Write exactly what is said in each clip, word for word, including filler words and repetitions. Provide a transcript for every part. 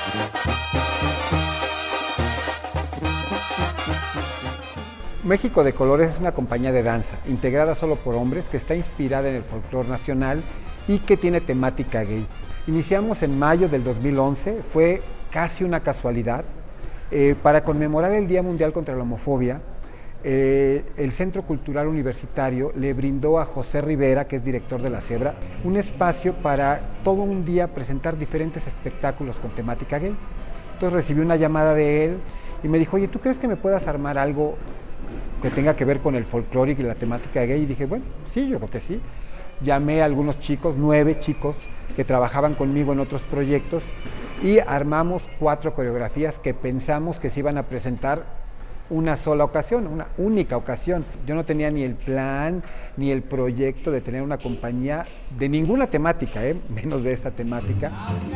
México de Colores es una compañía de danza integrada solo por hombres que está inspirada en el folclore nacional y que tiene temática gay. Iniciamos en mayo del dos mil once, fue casi una casualidad. Eh, para conmemorar el Día Mundial contra la Homofobia, eh, el Centro Cultural Universitario le brindó a José Rivera, que es director de La Cebra, un espacio para todo un día presentar diferentes espectáculos con temática gay. Entonces recibí una llamada de él y me dijo, oye, ¿tú crees que me puedas armar algo que tenga que ver con el folclore y la temática gay? Y dije, bueno, sí, yo creo que sí. Llamé a algunos chicos, nueve chicos, que trabajaban conmigo en otros proyectos y armamos cuatro coreografías que pensamos que se iban a presentar una sola ocasión, una única ocasión. Yo no tenía ni el plan, ni el proyecto de tener una compañía de ninguna temática, ¿eh? Menos de esta temática.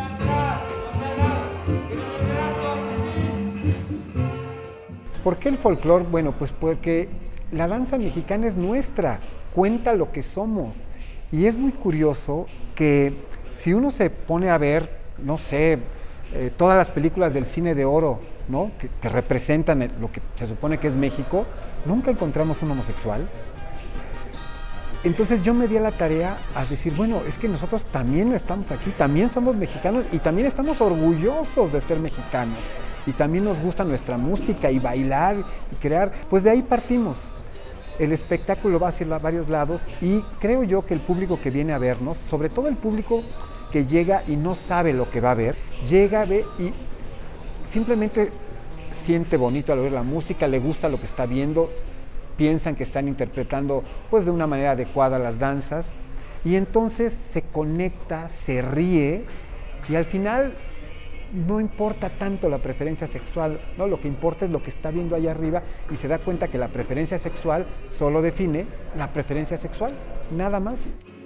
¿Por qué el folclore? Bueno, pues porque la danza mexicana es nuestra, cuenta lo que somos. Y es muy curioso que si uno se pone a ver, no sé, eh, todas las películas del cine de oro, ¿no? que, que representan el, lo que se supone que es México, nunca encontramos un homosexual. Entonces yo me di a la tarea a decir, bueno, es que nosotros también estamos aquí, también somos mexicanos y también estamos orgullosos de ser mexicanos. Y también nos gusta nuestra música y bailar y crear, pues de ahí partimos. El espectáculo va hacia varios lados y creo yo que el público que viene a vernos, sobre todo el público que llega y no sabe lo que va a ver, llega, ve y simplemente siente bonito al oír la música, le gusta lo que está viendo, piensan que están interpretando pues de una manera adecuada las danzas y entonces se conecta, se ríe y al final no importa tanto la preferencia sexual, ¿no? Lo que importa es lo que está viendo allá arriba y se da cuenta que la preferencia sexual solo define la preferencia sexual, nada más.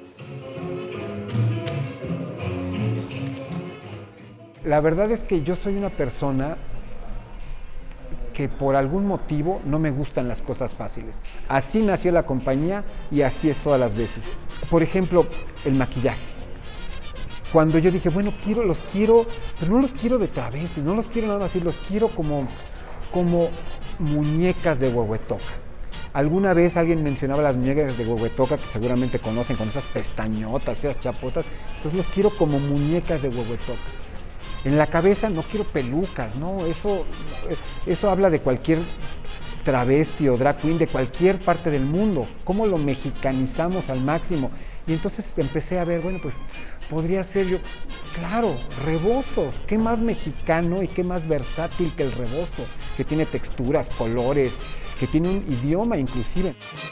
La verdad es que yo soy una persona que por algún motivo no me gustan las cosas fáciles. Así nació la compañía y así es todas las veces. Por ejemplo, el maquillaje. Cuando yo dije, bueno, quiero, los quiero, pero no los quiero de travestis, no los quiero nada así, los quiero como, como muñecas de huehuetoca. Alguna vez alguien mencionaba las muñecas de huehuetoca, que seguramente conocen, con esas pestañotas, esas chapotas, entonces los quiero como muñecas de huehuetoca. En la cabeza no quiero pelucas, no, eso, eso habla de cualquier travesti o drag queen de cualquier parte del mundo, cómo lo mexicanizamos al máximo. Y entonces empecé a ver, bueno, pues podría ser yo, claro, rebozos, qué más mexicano y qué más versátil que el rebozo, que tiene texturas, colores, que tiene un idioma inclusive.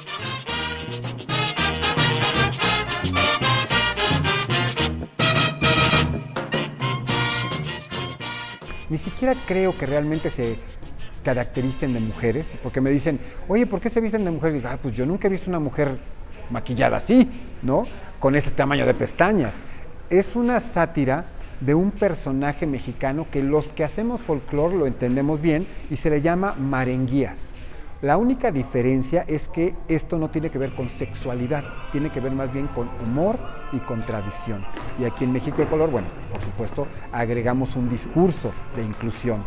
Ni siquiera creo que realmente se caractericen de mujeres, porque me dicen, oye, ¿por qué se visten de mujeres? Y digo, ah, pues yo nunca he visto una mujer maquillada así, ¿no? Con ese tamaño de pestañas. Es una sátira de un personaje mexicano que los que hacemos folclore lo entendemos bien y se le llama Marenguías. La única diferencia es que esto no tiene que ver con sexualidad, tiene que ver más bien con humor y con tradición. Y aquí en México de Color, bueno, por supuesto, agregamos un discurso de inclusión.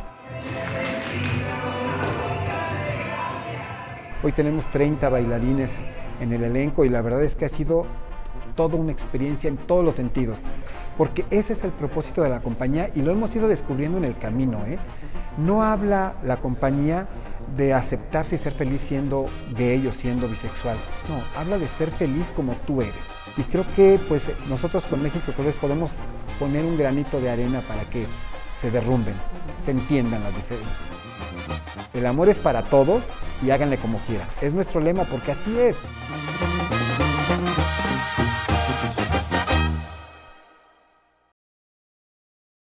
Hoy tenemos treinta bailarines en el elenco y la verdad es que ha sido toda una experiencia en todos los sentidos, porque ese es el propósito de la compañía y lo hemos ido descubriendo en el camino, ¿eh? No habla la compañía de aceptarse y ser feliz siendo gay o siendo bisexual, no, habla de ser feliz como tú eres. Y creo que pues nosotros con México Colores podemos poner un granito de arena para que se derrumben, se entiendan las diferencias. El amor es para todos y háganle como quieran. Es nuestro lema porque así es.